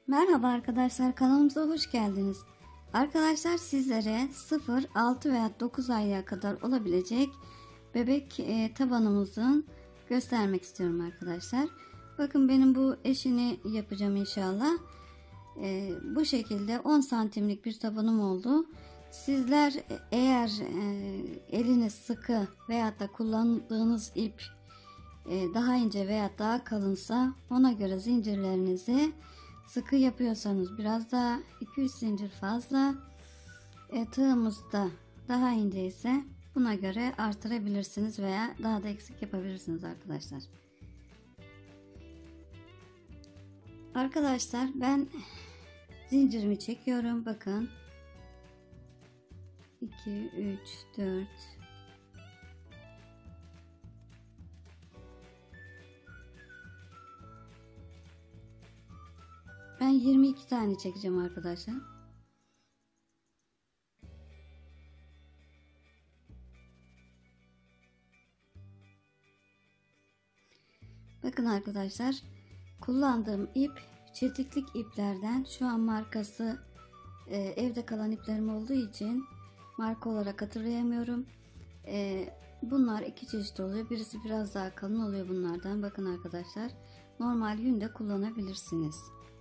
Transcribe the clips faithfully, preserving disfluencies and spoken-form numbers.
Merhaba arkadaşlar, kanalımıza hoş geldiniz. Arkadaşlar sizlere sıfır, altı veya dokuz aya kadar olabilecek bebek e, tabanımızın göstermek istiyorum arkadaşlar. Bakın benim bu eşini yapacağım inşallah. E, bu şekilde on santimlik bir tabanım oldu. Sizler eğer e, eliniz sıkı veya da kullandığınız ip e, daha ince veya daha kalınsa ona göre zincirlerinizi sıkı yapıyorsanız biraz daha iki üç zincir fazla, e, tığımız da daha ince ise buna göre artırabilirsiniz veya daha da eksik yapabilirsiniz arkadaşlar. Arkadaşlar ben zincirimi çekiyorum. Bakın iki üç dört ben yirmi iki tane çekeceğim arkadaşlar. Bakın arkadaşlar, kullandığım ip çetiklik iplerden. Şu an markası e, evde kalan iplerim olduğu için marka olarak hatırlayamıyorum. E, bunlar iki çeşit oluyor. Birisi biraz daha kalın oluyor bunlardan. Bakın arkadaşlar, normal yünde kullanabilirsiniz.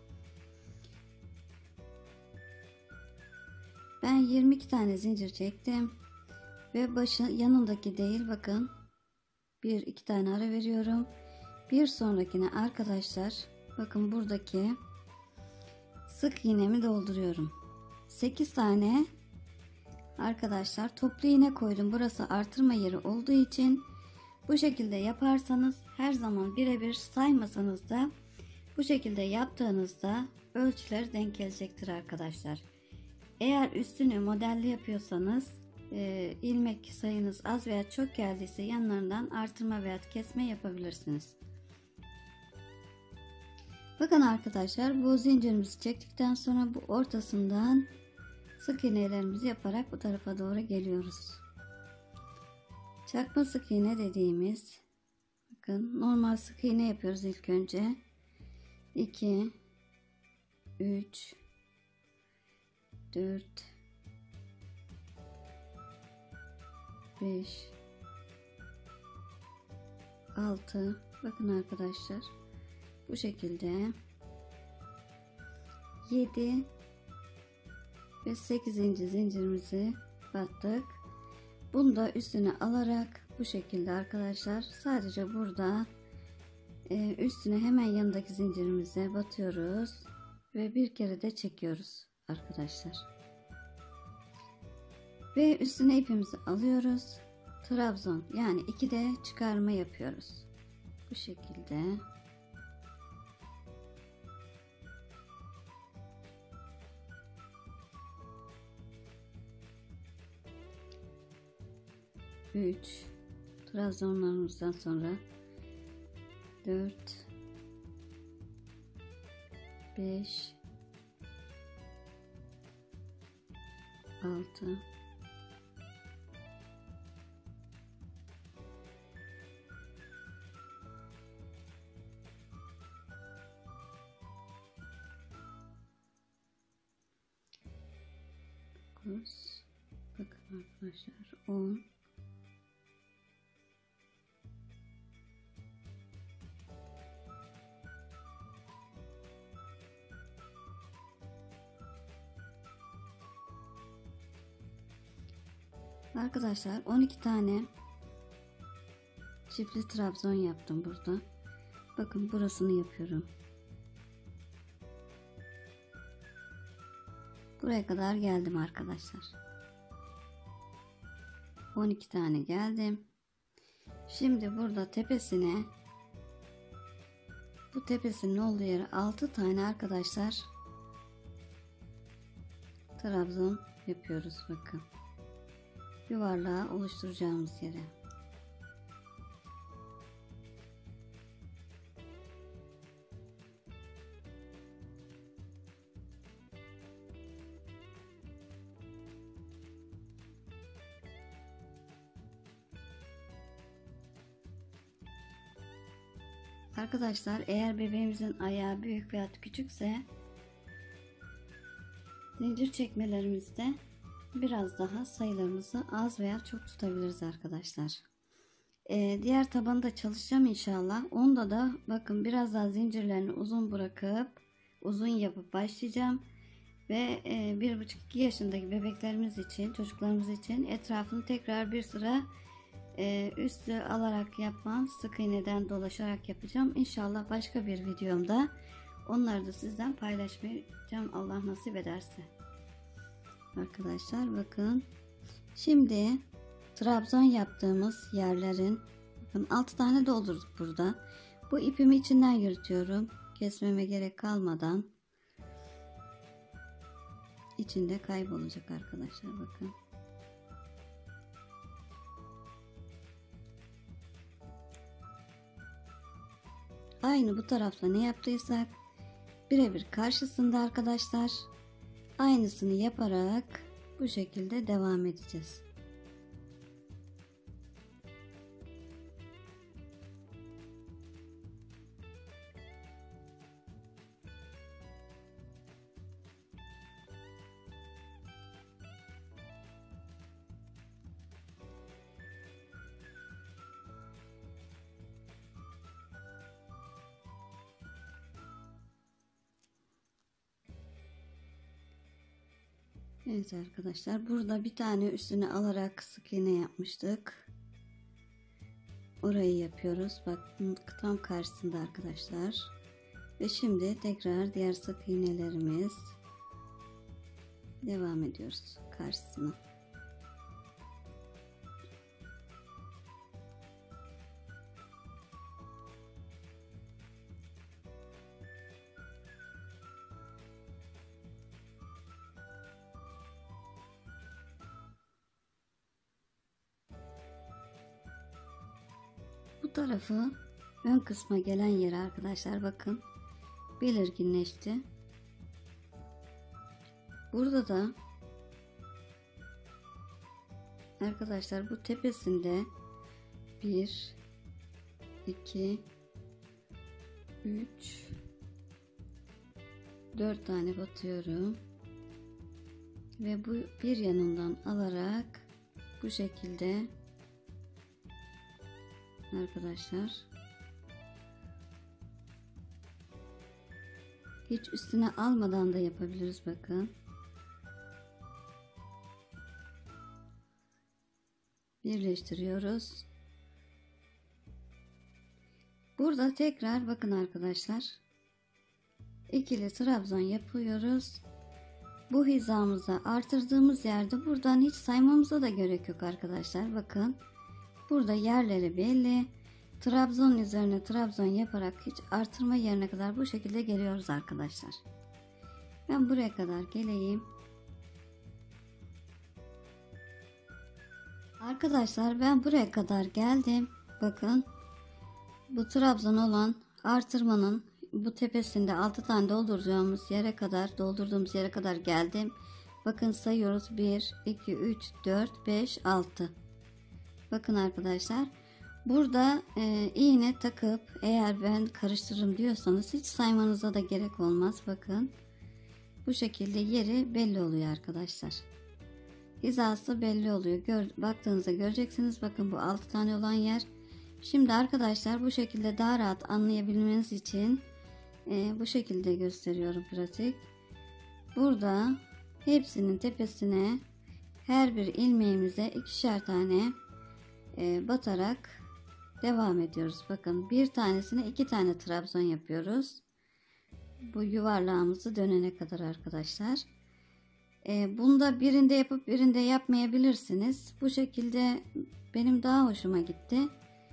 Ben yirmi iki tane zincir çektim ve başı yanındaki değil, bakın bir iki tane ara veriyorum. Bir sonrakine arkadaşlar, bakın buradaki sık iğnemi dolduruyorum. sekiz tane arkadaşlar toplu iğne koydum. Burası artırma yeri olduğu için bu şekilde yaparsanız her zaman birebir, saymasanız da bu şekilde yaptığınızda ölçüler denk gelecektir arkadaşlar. Eğer üstünü modelli yapıyorsanız e, ilmek sayınız az veya çok geldiyse yanlarından artırma veya kesme yapabilirsiniz. Bakın arkadaşlar, bu zincirimizi çektikten sonra bu ortasından sık iğnelerimizi yaparak bu tarafa doğru geliyoruz. Çakma sık iğne dediğimiz, bakın normal sık iğne yapıyoruz ilk önce. iki üç dört beş altı, bakın arkadaşlar bu şekilde yedi ve sekizinci zincirimizi battık. Bunu da üstüne alarak bu şekilde arkadaşlar, sadece burada e, üstüne hemen yanındaki zincirimize batıyoruz ve bir kere de çekiyoruz arkadaşlar. Ve üstüne ipimizi alıyoruz. Trabzon, yani iki de çıkarma yapıyoruz. Bu şekilde. üç trabzonlarımızdan sonra dört beş altı dokuz, bakın arkadaşlar on arkadaşlar, on iki tane çiftli trabzon yaptım burada. Bakın burasını yapıyorum. Buraya kadar geldim arkadaşlar. on iki tane geldim. Şimdi burada tepesine, bu tepesinin olduğu yere altı tane arkadaşlar trabzon yapıyoruz. Bakın yuvarlağı oluşturacağımız yere. Arkadaşlar, eğer bebeğimizin ayağı büyük veya küçükse Zincir çekmelerimizde biraz daha sayılarımızı az veya çok tutabiliriz arkadaşlar. Ee, diğer tabanı da çalışacağım inşallah. Onda da bakın biraz daha zincirlerini uzun bırakıp uzun yapıp başlayacağım. Ve e, bir buçuk iki yaşındaki bebeklerimiz için, çocuklarımız için etrafını tekrar bir sıra e, üstü alarak yapmam, sık iğneden dolaşarak yapacağım. İnşallah başka bir videomda onları da sizden paylaşmayacağım, Allah nasip ederse. Arkadaşlar bakın, şimdi trabzon yaptığımız yerlerin bakın altı tane doldurduk burada. Bu ipimi içinden yürütüyorum, kesmeme gerek kalmadan. İçinde kaybolacak arkadaşlar, bakın. Aynı bu tarafta ne yaptıysak birebir karşısında arkadaşlar aynısını yaparak bu şekilde devam edeceğiz. Evet arkadaşlar, burada bir tane üstüne alarak sık iğne yapmıştık. Orayı yapıyoruz. Bak tam karşısında arkadaşlar. Ve şimdi tekrar diğer sık iğnelerimiz devam ediyoruz karşısına. Bu tarafı ön kısma gelen yere arkadaşlar bakın belirginleşti. Burada da arkadaşlar bu tepesinde bir iki üç dört tane batıyorum ve bu bir yanından alarak bu şekilde arkadaşlar hiç üstüne almadan da yapabiliriz, bakın. Birleştiriyoruz. Burada tekrar bakın arkadaşlar ikili trabzan yapıyoruz. Bu hizamıza artırdığımız yerde buradan hiç saymamıza da gerek yok arkadaşlar, bakın. Burada yerleri belli. Trabzon üzerine trabzon yaparak hiç artırma yerine kadar bu şekilde geliyoruz arkadaşlar. Ben buraya kadar geleyim. Arkadaşlar ben buraya kadar geldim. Bakın bu trabzon olan artırmanın bu tepesinde altı tane dolduracağımız yere kadar doldurduğumuz yere kadar geldim. Bakın sayıyoruz, bir iki üç dört beş altı. Bakın arkadaşlar burada e, iğne takıp eğer ben karıştırırım diyorsanız hiç saymanıza da gerek olmaz. Bakın bu şekilde yeri belli oluyor arkadaşlar. Hizası belli oluyor. Gör, baktığınızda göreceksiniz. Bakın bu altı tane olan yer. Şimdi arkadaşlar bu şekilde daha rahat anlayabilmeniz için e, bu şekilde gösteriyorum pratik. Burada hepsinin tepesine her bir ilmeğimize ikişer tane e, batarak devam ediyoruz. Bakın bir tanesine iki tane trabzon yapıyoruz. Bu yuvarlağımızı dönene kadar arkadaşlar. E, bunda birinde yapıp birinde yapmayabilirsiniz. Bu şekilde benim daha hoşuma gitti.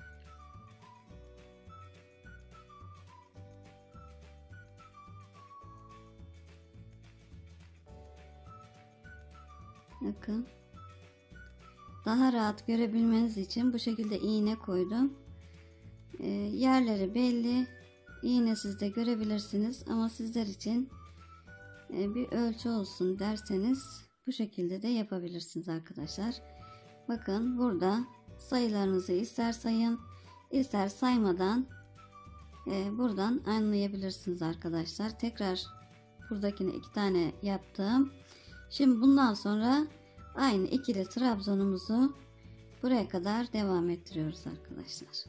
Bakın. Daha rahat görebilmeniz için bu şekilde iğne koydum. E, yerleri belli. İğnesiz de görebilirsiniz ama sizler için e, bir ölçü olsun derseniz bu şekilde de yapabilirsiniz arkadaşlar. Bakın burada sayılarınızı ister sayın ister saymadan e, buradan anlayabilirsiniz arkadaşlar. Tekrar buradakine iki tane yaptım. Şimdi bundan sonra aynı ikili trabzanımızı buraya kadar devam ettiriyoruz arkadaşlar.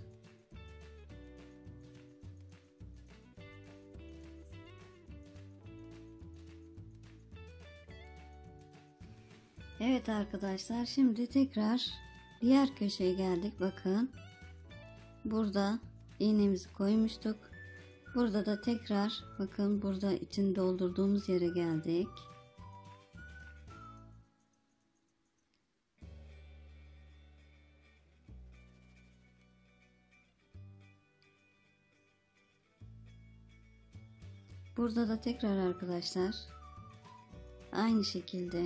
Evet arkadaşlar, şimdi tekrar diğer köşeye geldik. Bakın burada iğnemizi koymuştuk. Burada da tekrar bakın burada içini doldurduğumuz yere geldik. Burada da tekrar arkadaşlar aynı şekilde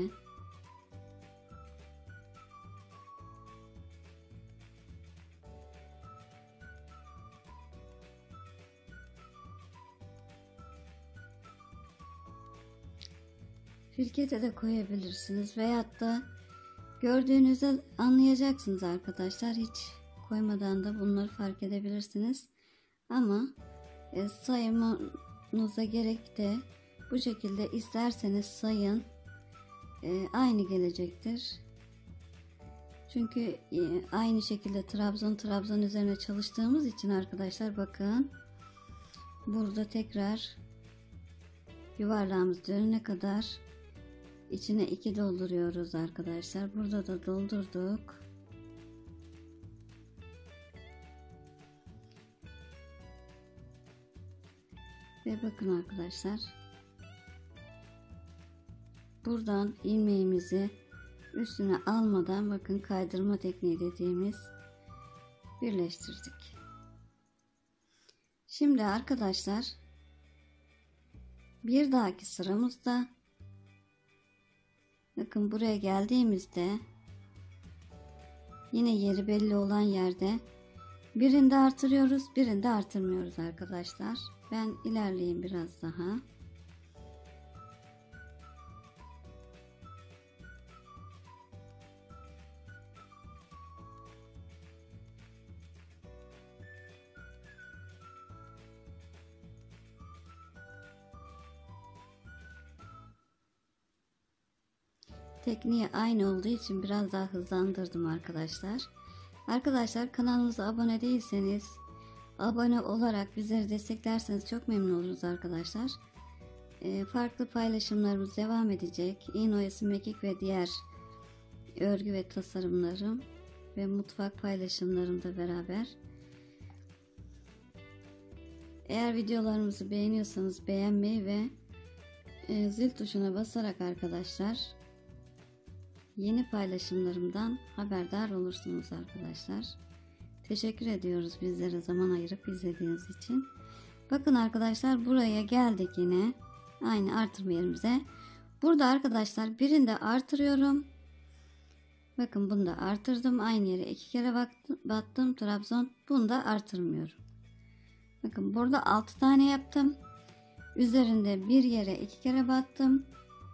filkete de koyabilirsiniz veyahut da gördüğünüzde anlayacaksınız arkadaşlar. Hiç koymadan da bunları fark edebilirsiniz. Ama e, saymanıza gerek de bu şekilde isterseniz sayın. E, aynı gelecektir. Çünkü e, aynı şekilde trabzan trabzan üzerine çalıştığımız için arkadaşlar bakın burada tekrar yuvarlağımız dönene kadar içine iki dolduruyoruz arkadaşlar. Burada da doldurduk. Ve bakın arkadaşlar, buradan ilmeğimizi üstüne almadan bakın kaydırma tekniği dediğimiz birleştirdik. Şimdi arkadaşlar bir dahaki sıramızda bakın buraya geldiğimizde yine yeri belli olan yerde birinde artırıyoruz, birinde artırmıyoruz arkadaşlar. Ben ilerleyeyim biraz daha. Tekniği aynı olduğu için biraz daha hızlandırdım arkadaşlar. Arkadaşlar kanalımıza abone değilseniz abone olarak bizleri desteklerseniz çok memnun oluruz arkadaşlar. E, farklı paylaşımlarımız devam edecek. İğne oyası, mekik ve diğer örgü ve tasarımlarım ve mutfak paylaşımlarım da beraber. Eğer videolarımızı beğeniyorsanız beğenmeyi ve e, zil tuşuna basarak arkadaşlar yeni paylaşımlarımdan haberdar olursunuz arkadaşlar. Teşekkür ediyoruz bizlere zaman ayırıp izlediğiniz için. Bakın arkadaşlar buraya geldik yine aynı artırma yerimize. Burada arkadaşlar birinde artırıyorum. Bakın bunu da artırdım. Aynı yere iki kere battım, battım trabzan. Bunu da artırmıyorum. Bakın burada altı tane yaptım. Üzerinde bir yere iki kere battım.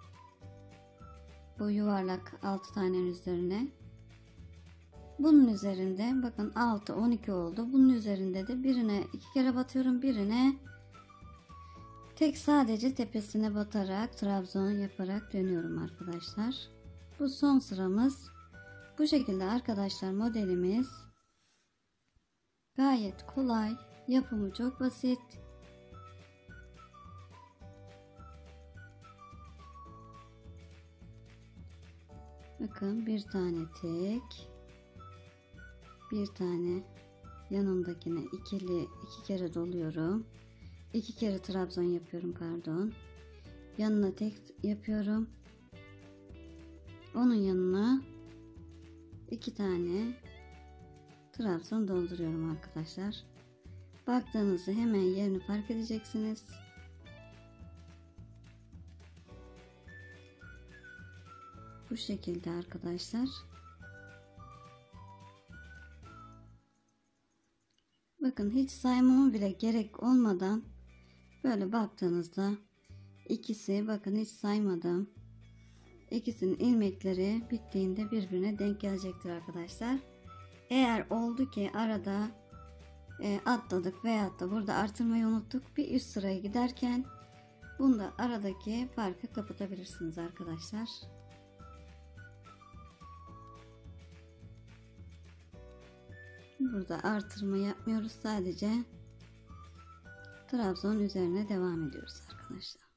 Bu yuvarlak altı tanenin üzerine. Bunun üzerinde bakın altı on iki oldu. Bunun üzerinde de birine iki kere batıyorum. Birine tek sadece tepesine batarak trabzan yaparak dönüyorum arkadaşlar. Bu son sıramız. Bu şekilde arkadaşlar modelimiz gayet kolay. Yapımı çok basit. Bakın bir tane tek, bir tane yanındakine ikili iki kere doluyorum. İki kere trabzan yapıyorum pardon. Yanına tek yapıyorum. Onun yanına iki tane trabzan dolduruyorum arkadaşlar. Baktığınızda hemen yerini fark edeceksiniz. Bu şekilde arkadaşlar. Bakın hiç saymama bile gerek olmadan böyle baktığınızda ikisi bakın hiç saymadım. İkisinin ilmekleri bittiğinde birbirine denk gelecektir arkadaşlar. Eğer oldu ki arada e, atladık veyahut da burada artırmayı unuttuk, bir üst sıraya giderken Bunda aradaki farkı kapatabilirsiniz arkadaşlar. Burada artırma yapmıyoruz, sadece trabzon üzerine devam ediyoruz arkadaşlar.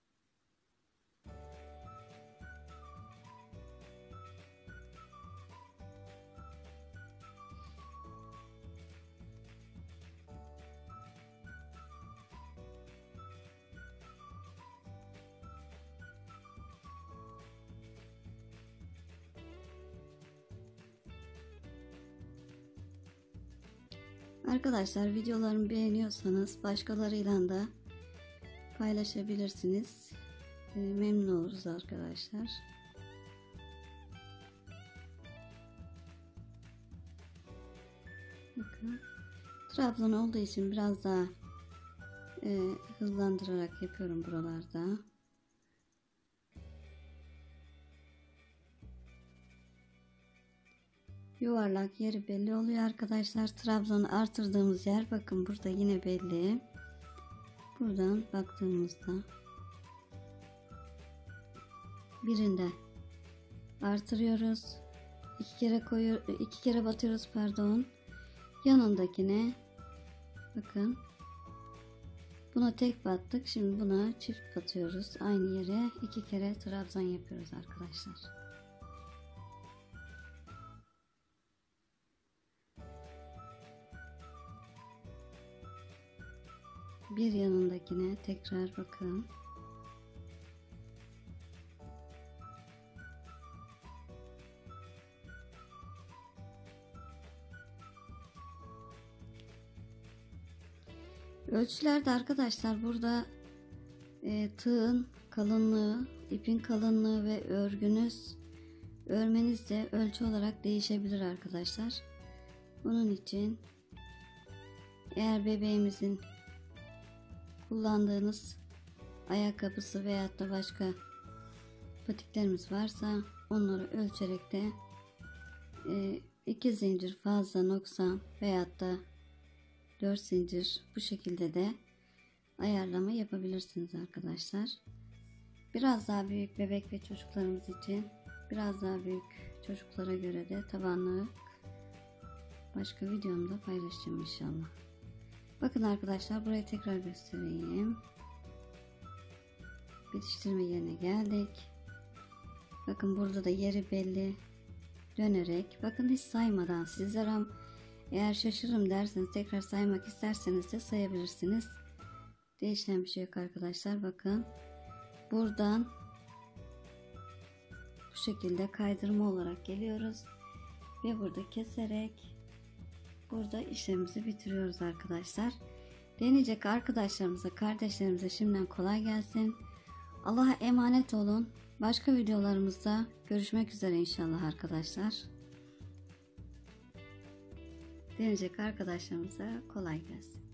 Arkadaşlar videolarımı beğeniyorsanız başkalarıyla da paylaşabilirsiniz. E, memnun oluruz arkadaşlar. Bakın, trabzon olduğu için biraz daha e, hızlandırarak yapıyorum buralarda. Yuvarlak yeri belli oluyor arkadaşlar. Trabzonu artırdığımız yer bakın burada yine belli. Buradan baktığımızda birinde artırıyoruz. İki kere koyuyor, iki kere batıyoruz pardon. Yanındakine bakın. Buna tek battık. Şimdi buna çift batıyoruz. Aynı yere iki kere trabzon yapıyoruz arkadaşlar. Bir yanındakine tekrar bakın. Ölçülerde arkadaşlar burada e, tığın kalınlığı, ipin kalınlığı ve örgünüz, örmeniz de ölçü olarak değişebilir arkadaşlar. Bunun için eğer bebeğimizin kullandığınız ayakkabısı veyahut da başka patiklerimiz varsa onları ölçerek de e, iki zincir fazla noksan veyahut da dört zincir bu şekilde de ayarlama yapabilirsiniz arkadaşlar. Biraz daha büyük bebek ve çocuklarımız için, biraz daha büyük çocuklara göre de tabanlık başka videomda paylaşacağım inşallah. Bakın arkadaşlar, burayı tekrar göstereyim. Bitiştirme yerine geldik. Bakın burada da yeri belli. Dönerek, bakın hiç saymadan, sizlere eğer şaşırırım derseniz tekrar saymak isterseniz de sayabilirsiniz. Değişen bir şey yok arkadaşlar. Bakın buradan bu şekilde kaydırma olarak geliyoruz ve burada keserek burada işlemimizi bitiriyoruz arkadaşlar. Deneyecek arkadaşlarımıza, kardeşlerimize şimdiden kolay gelsin. Allah'a emanet olun. Başka videolarımızda görüşmek üzere inşallah arkadaşlar. Deneyecek arkadaşlarımıza kolay gelsin.